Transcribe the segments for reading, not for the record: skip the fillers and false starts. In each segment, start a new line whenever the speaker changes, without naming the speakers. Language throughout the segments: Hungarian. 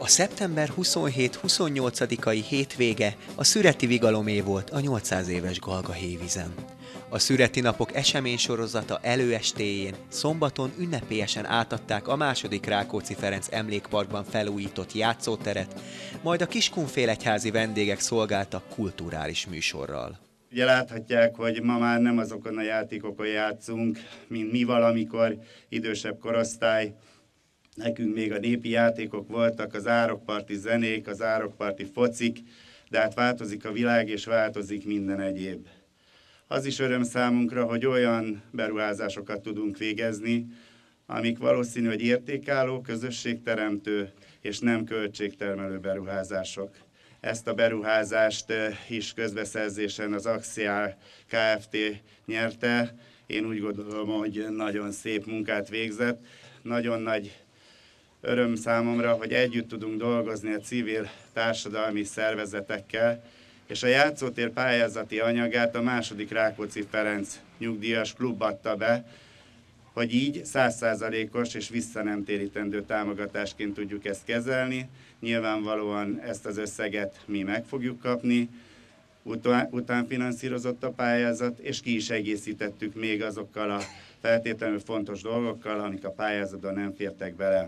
A szeptember 27-28-ai hétvége a szüreti vigalomé volt a 800 éves Galga-hévízen. A szüreti napok eseménysorozata előestéjén szombaton ünnepélyesen átadták a második Rákóczi Ferenc emlékparkban felújított játszóteret, majd a Kiskunfélegyházi vendégek szolgáltak kulturális műsorral.
Ugye láthatják, hogy ma már nem azokon a játékokon játszunk, mint mi valamikor, idősebb korosztály. Nekünk még a népi játékok voltak, az árokparti zenék, az árokparti focik, de hát változik a világ és változik minden egyéb. Az is öröm számunkra, hogy olyan beruházásokat tudunk végezni, amik valószínű, hogy értékálló, közösségteremtő és nem költségtermelő beruházások. Ezt a beruházást is közbeszerzésen az Axial Kft. Nyerte. Én úgy gondolom, hogy nagyon szép munkát végzett. Nagyon nagy öröm számomra, hogy együtt tudunk dolgozni a civil társadalmi szervezetekkel, és a játszótér pályázati anyagát a második Rákóczi Ferenc nyugdíjas klub adta be, hogy így 100%-os és visszanemtérítendő támogatásként tudjuk ezt kezelni. Nyilvánvalóan ezt az összeget mi meg fogjuk kapni, utánfinanszírozott a pályázat, és ki is egészítettük még azokkal a feltétlenül fontos dolgokkal, amik a pályázatban nem fértek bele.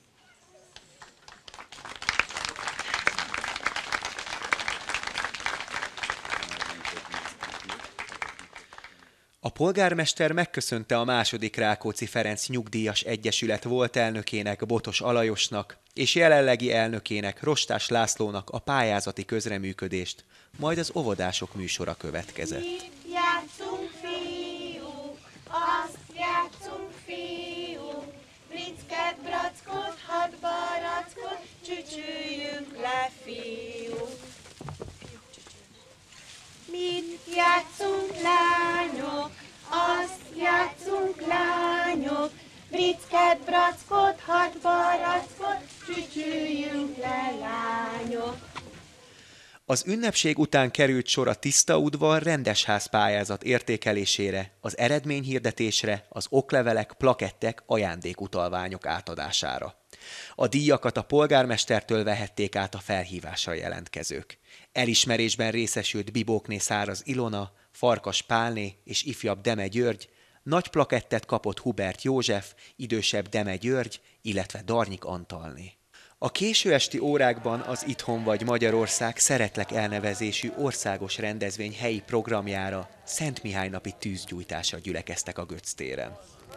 A polgármester megköszönte a második Rákóczi Ferenc Nyugdíjas Egyesület volt elnökének, Botos Alajosnak és jelenlegi elnökének, Rostás Lászlónak a pályázati közreműködést, majd az óvodások műsora következett.
Itt játszunk, fiúk, azt játszunk, fiúk, brickett, brackot, hat barackot, csücsüljünk le, fiúk. Mit játszunk, lányok, azt játszunk, lányok, brickett, brackot, hat barackot, csücsüljünk le, lányok.
Az ünnepség után került sor a Tiszta udvar rendesház pályázat értékelésére, az eredményhirdetésre, az oklevelek, plakettek, ajándékutalványok átadására. A díjakat a polgármestertől vehették át a felhívásra jelentkezők. Elismerésben részesült Bibókné Száraz Ilona, Farkas Pálné és ifjabb Deme György, nagy plakettet kapott Hubert József, idősebb Deme György, illetve Darnyik Antalné. A késő esti órákban az Itthon vagy Magyarország Szeretlek elnevezésű országos rendezvény helyi programjára Szent Mihály napi tűzgyújtásra gyülekeztek a Götz téren.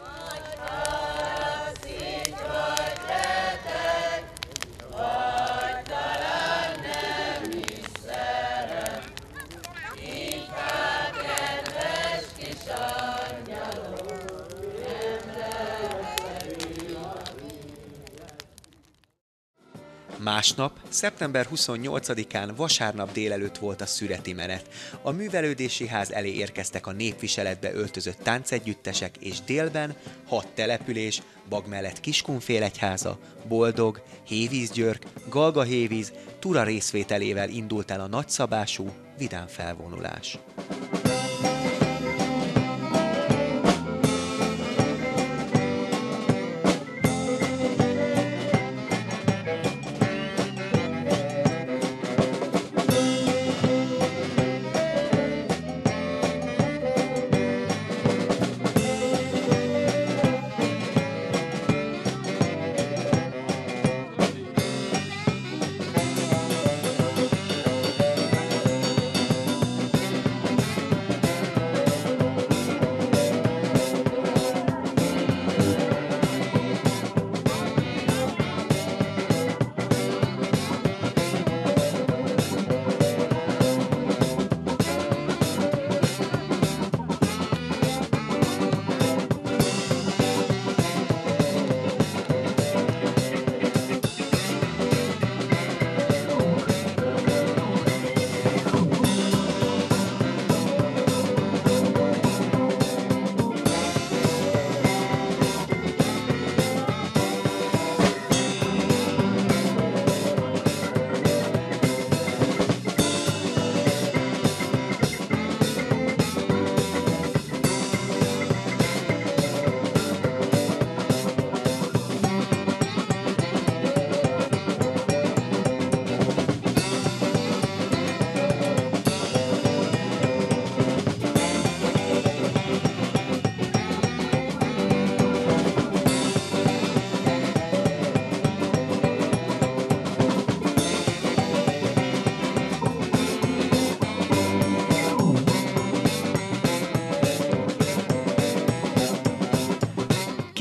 Másnap, szeptember 28-án vasárnap délelőtt volt a szüreti menet. A művelődési ház elé érkeztek a népviseletbe öltözött táncegyüttesek, és délben 6 település, Bag mellett Kiskunfélegyháza, Boldog, Hévízgyörk, Galga-hévíz, Tura részvételével indult el a nagyszabású, vidám felvonulás.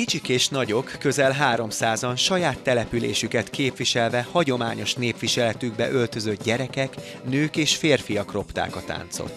Kicsik és nagyok, közel 300-an saját településüket képviselve hagyományos népviseletükbe öltözött gyerekek, nők és férfiak ropták a táncot.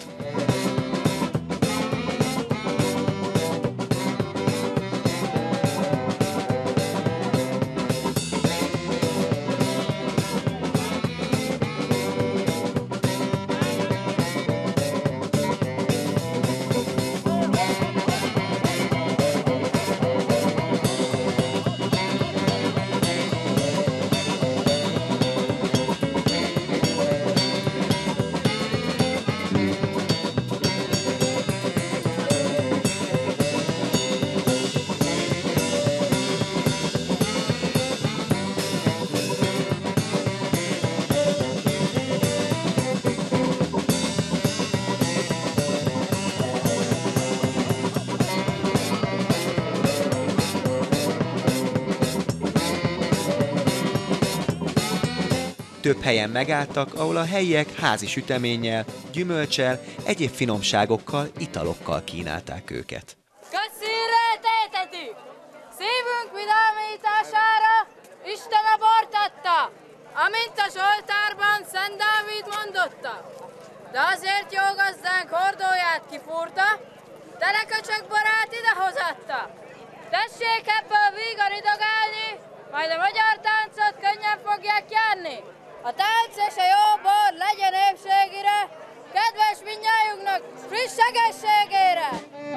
Több helyen megálltak, ahol a helyiek házi süteménnyel, gyümölccsel, egyéb finomságokkal, italokkal kínálták őket.
Köszínre tétetük! Szívünk vidámítására Isten a bort adta, amint a Zsoltárban Szent Dávid mondotta. De azért jó gazdánk hordóját kifúrta, teleköcsök barát idehozatta. Tessék ebből vígan idogálni, majd a magyar táncot könnyen fogják járni. A tánc és a jó bor legyen épségére, kedves mindnyájunknak friss egészségére!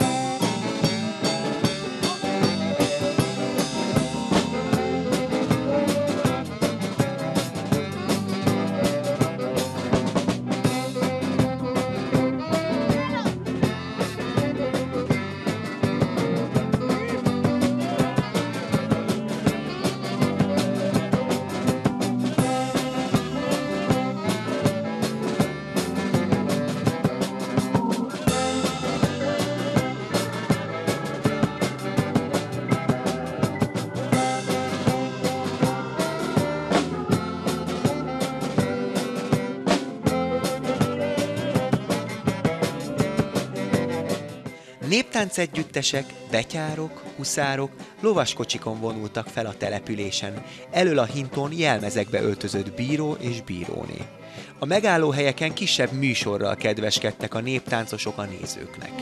Néptáncegyüttesek, betyárok, huszárok, lovaskocsikon vonultak fel a településen, elől a hinton jelmezekbe öltözött bíró és bíróné. A megállóhelyeken kisebb műsorral kedveskedtek a néptáncosok a nézőknek.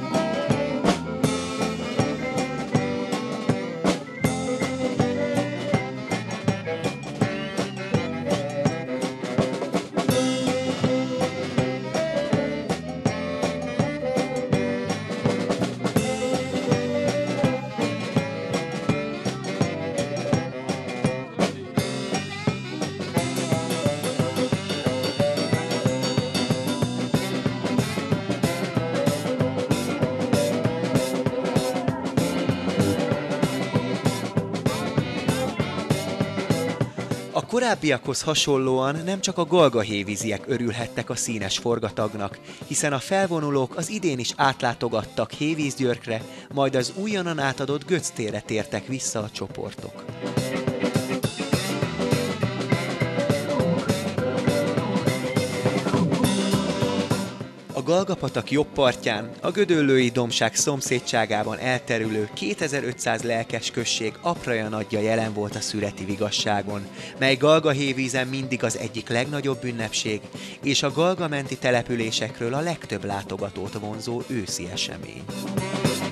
A korábbiakhoz hasonlóan nem csak a galgahévíziek örülhettek a színes forgatagnak, hiszen a felvonulók az idén is átlátogattak Hévízgyörkre, majd az újonnan átadott Göcz-térre tértek vissza a csoportok. A Galga-patak jobb partján, a Gödöllői dombság szomszédságában elterülő 2500 lelkes község apraja nagyja jelen volt a szüreti vigasságon, mely Galgahévízen mindig az egyik legnagyobb ünnepség, és a Galga menti településekről a legtöbb látogatót vonzó őszi esemény.